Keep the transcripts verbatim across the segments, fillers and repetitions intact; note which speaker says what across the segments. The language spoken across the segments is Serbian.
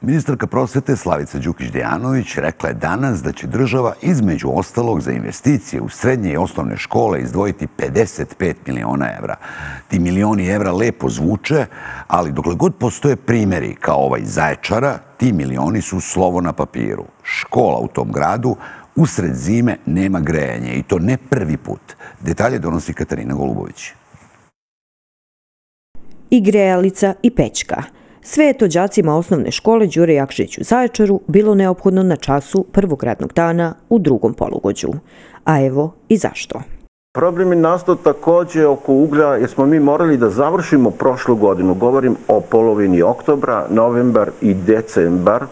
Speaker 1: Ministarka prosvete Slavica Đukić Dejanović rekla je danas da će država između ostalog za investicije u srednje i osnovne škole izdvojiti pedeset pet miliona evra. Ti milioni evra lepo zvuče, ali dokle god postoje primjeri kao ovaj Zaječara, ti milioni su slovo na papiru. Škola u tom gradu usred zime nema grejanje i to ne prvi put. Detalje donosi Katarina Golubović.
Speaker 2: I grejalica i pećka. Sve je to đacima osnovne škole Đure Jakšić u Zaječaru bilo neophodno na času prvog radnog dana u drugom polugođu. A evo i zašto.
Speaker 3: Problem je nastao također oko uglja jer smo mi morali da završimo prošlu godinu. Govorim o polovini oktobra, novembar i decembar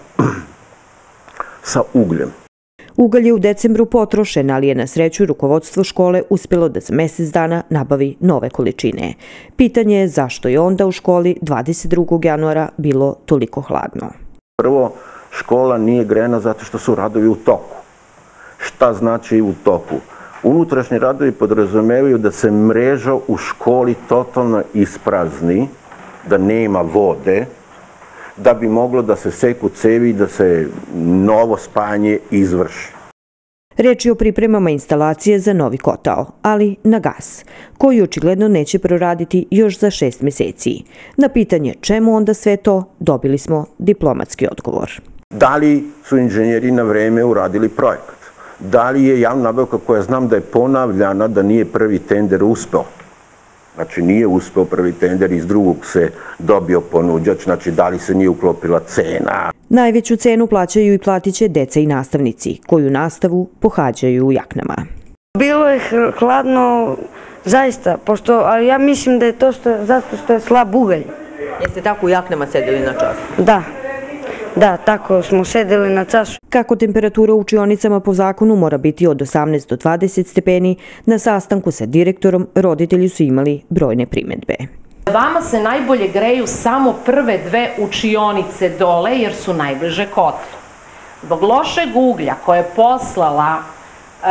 Speaker 3: sa ugljem.
Speaker 2: Ugalj je u decembru potrošen, ali je na sreću rukovodstvo škole uspjelo da za mjesec dana nabavi nove količine. Pitanje je zašto je onda u školi dvadeset drugog januara bilo toliko hladno.
Speaker 3: Prvo, škola nije grejana zato što su radovi u toku. Šta znači u toku? Unutrašnji radovi podrazumevaju da se mreža u školi totalno isprazni, da nema vode, da bi moglo da se seku cevi i da se novo spajanje izvrši.
Speaker 2: Reč je o pripremama instalacije za novi kotao, ali na gas, koji očigledno neće proraditi još za šest mjeseci. Na pitanje čemu onda sve to, dobili smo diplomatski odgovor.
Speaker 3: Da li su inženjeri na vreme uradili projekat? Da li je javna nabavka koja znam da je ponavljana, da nije prvi tender uspeo? Znači nije uspeo prvi tender, iz drugog se dobio ponuđač, znači da li se nije uklopila cena.
Speaker 2: Najveću cenu plaćaju i platit će deca i nastavnici, koju nastavu pohađaju u jaknama.
Speaker 4: Bilo je hladno, zaista, pošto, ali ja mislim da je to što, zato što je slab ugalj.
Speaker 2: Jeste tako u jaknama sedeli na času?
Speaker 4: Da. Da, tako smo sedeli na času.
Speaker 2: Kako temperatura u učionicama po zakonu mora biti od osamnaest do dvadeset stepeni, na sastanku sa direktorom roditelji su imali brojne primjedbe.
Speaker 5: Vama se najbolje greju samo prve dve učionice dole jer su najbliže kotlu. Zbog lošeg uglja koje je poslala e,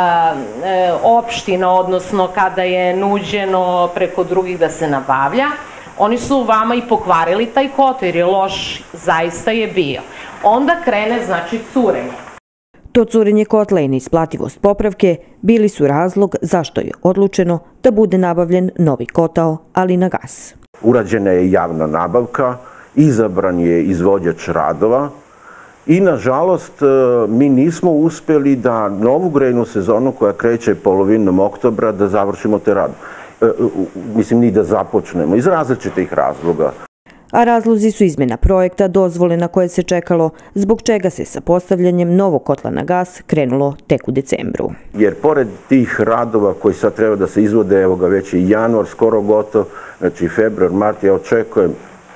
Speaker 5: e, opština, odnosno kada je nuđeno preko drugih da se nabavlja, oni su vama i pokvarili taj kotao jer je loš, zaista je bio. Onda krene, znači, curenje.
Speaker 2: To curenje kotla i neisplativost popravke bili su razlog zašto je odlučeno da bude nabavljen novi kotao, ali na gas.
Speaker 3: Urađena je javna nabavka, izabran je izvođač radova i, nažalost, mi nismo uspjeli da novu grejnu sezonu koja kreće polovinom oktobra da završimo te radove. Mislim, ni da započnemo, iz različitih razloga.
Speaker 2: A razlozi su izmjena projekta, dozvole na koje se čekalo, zbog čega se sa postavljanjem novog kotla na gas krenulo tek u decembru.
Speaker 3: Jer pored tih radova koji sad treba da se izvode, evo ga već i januar skoro gotov, znači februar, mart, ja očekujem,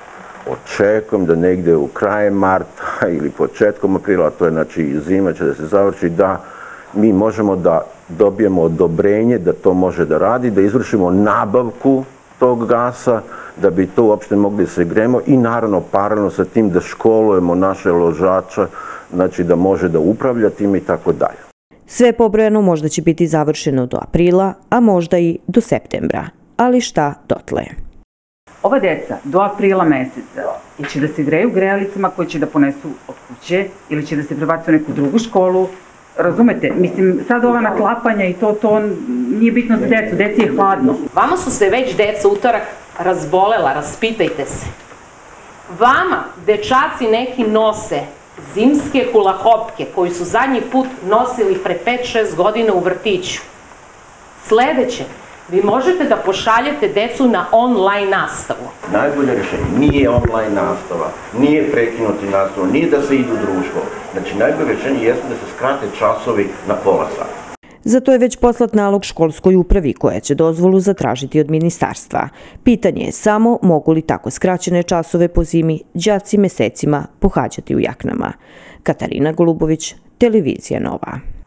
Speaker 3: očekujem da negde u krajem marta ili početkom aprila, to je znači zima će da se završi, da mi možemo da dobijemo odobrenje da to može da radi, da izvršimo nabavku tog gasa, da bi to uopšte mogli se gremo i naravno paralelno sa tim da školujemo naše ložača, znači da može da upravlja tim i tako dalje.
Speaker 2: Sve pobrojano možda će biti završeno do aprila, a možda i do septembra. Ali šta dotle?
Speaker 6: Ova deca do aprila meseca ili će da se greju grejalicama koje će da ponesu od kuće ili će da se prebacu u neku drugu školu. Razumete? Mislim, sad ova naklapanja i to, to nije bitno za decu. Deci je hladno.
Speaker 5: Vama su se već deca utorak razbolela, raspitajte se. Vama dečaci neki nose zimske hulahopke koji su zadnji put nosili pre pet šest godina u vrtiću. Sledeće, vi možete da pošaljete decu na online nastavu.
Speaker 3: Najbolje rješenje nije online nastava, nije prekinuti nastavu, nije da se idu u društvo. Znači, najbolje rješenje jeste da se skrate časovi na pola sata.
Speaker 2: Za to je već poslat nalog školskoj upravi koja će dozvolu zatražiti od ministarstva. Pitanje je samo mogu li tako skraćene časove po zimi đaci mesecima pohađati u jaknama. Katarina Golubović, Televizija Nova.